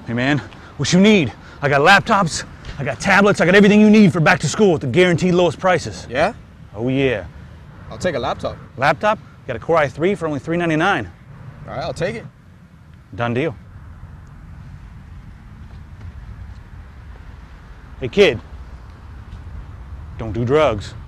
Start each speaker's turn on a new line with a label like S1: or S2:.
S1: Hey man, what you need? I got laptops, I got tablets, I got everything you need for back to school at the guaranteed lowest prices.
S2: Yeah?
S1: Oh yeah.
S2: I'll take a laptop.
S1: Laptop? Got a Core i3 for only $399.
S2: All right, I'll take it.
S1: Done deal. Hey kid, don't do drugs.